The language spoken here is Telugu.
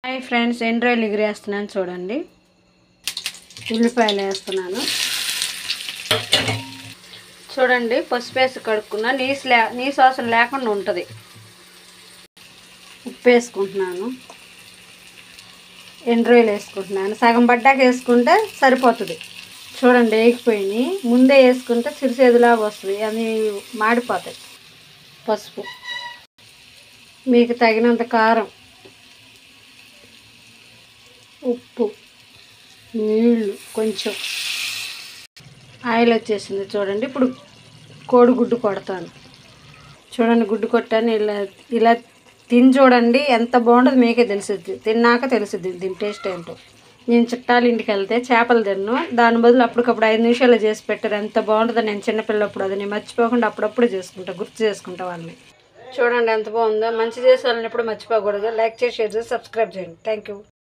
హాయ్ ఫ్రెండ్స్, ఎండ్రాయిలు ఎగిరేస్తున్నాను చూడండి. ఉల్లిపాయలు వేస్తున్నాను చూడండి. పసుపు వేసి కడుక్కున్నా, నీసు అవసరం లేకుండా ఉంటుంది. ఉప్పు వేసుకుంటున్నాను, ఎండ్రాయిలు వేసుకుంటున్నాను. సగం పడ్డాక వేసుకుంటే సరిపోతుంది. చూడండి వేగిపోయినాయి. ముందే వేసుకుంటే సిరిసేదులాగా వస్తుంది, అవి మాడిపోతాయి. పసుపు, మీకు తగినంత కారం, ఉప్పు, నీళ్ళు, కొంచెం ఆయిల్ వచ్చేసింది చూడండి. ఇప్పుడు కోడిగుడ్డు కొడతాను చూడండి. గుడ్డు కొట్టాను. ఇలా తిని చూడండి, ఎంత బాగుంటుంది మీకే తెలుసుద్ది. తిన్నాక తెలుసుద్ది దీని టేస్ట్ ఏంటో. నేను చుట్టాల ఇంటికి వెళ్తే చేపలు తిన్ను, దాని బదులు అప్పటికప్పుడు 5 నిమిషాలు చేసి పెట్టారు. ఎంత బాగుంటుందో. నేను చిన్నపిల్లప్పుడు అది నేను మర్చిపోకుండా అప్పుడప్పుడు చేసుకుంటా, గుర్తు చేసుకుంటా వాళ్ళని. చూడండి ఎంత బాగుందో. మంచి చేసే వాళ్ళని ఎప్పుడు మర్చిపోకూడదు. లైక్ చేసి, షేర్ చేసి, సబ్స్క్రైబ్ చేయండి. Thank you.